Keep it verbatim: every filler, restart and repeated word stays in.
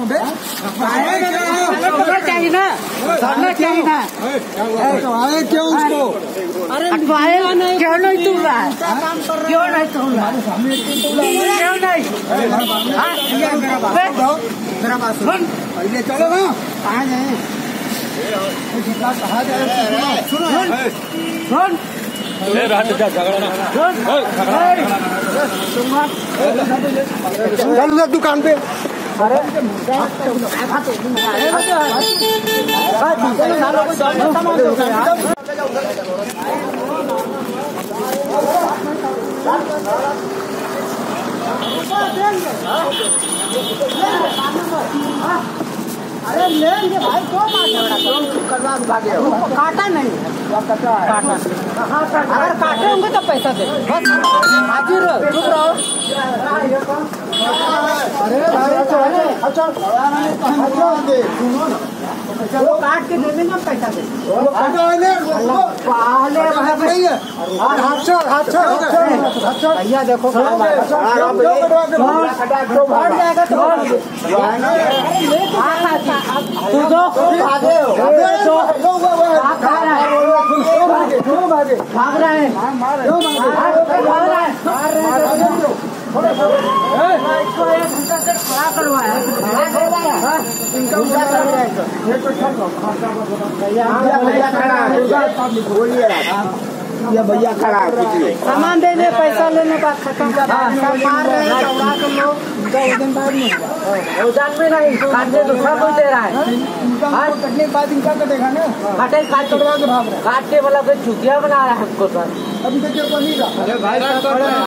चाहिए ना, करना चाहिए ना। अटवाए क्यों उसको? अरे अटवाए क्यों नहीं तू रहा है? क्यों नहीं तू रहा है? क्यों नहीं? मेरा बात सुन, पहले चलो ना। कहाँ जाए? कहाँ जाए? सुनो सुन चल दुकान पे। अरे अरे लेंगे भाई, क्यों करवा भागे हो? काटा नहीं काटा अगर काटे होंगे तो पैसा दे, बस हाजिर रहो, चुप रहो। अरे अच्छा वो काट के दे देना, पैसा दे। भैया देखो तू जो भाग रहा है, भाग रहा है, इसको एक घंटा से खड़ा करवाया। ये भैया खड़ा है, सामान देने पैसा लेने बात खत्म। मार रहे हैं चौड़ा कर लो, वजन बाद में वजन में नहीं काटने दूसरा कोई दे रहा है। कटने के बाद इनका कटेगा ना, काटे काट के भाग रहा है, काटने वाला कोई चुतिया बना रहा है हमको सर। अभी तक